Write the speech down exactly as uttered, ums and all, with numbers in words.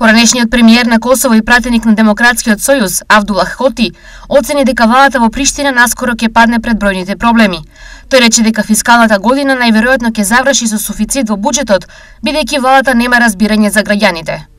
Поранешниот премиер на Косово и пратеник на Демократскиот сојуз, Авдулах Хоти, оцени дека владата во Приштина наскоро ќе падне пред бројните проблеми. Тој рече дека фискалната година најверојатно ќе заврши со суфицит во буџетот, бидејќи владата нема разбирање за граѓаните.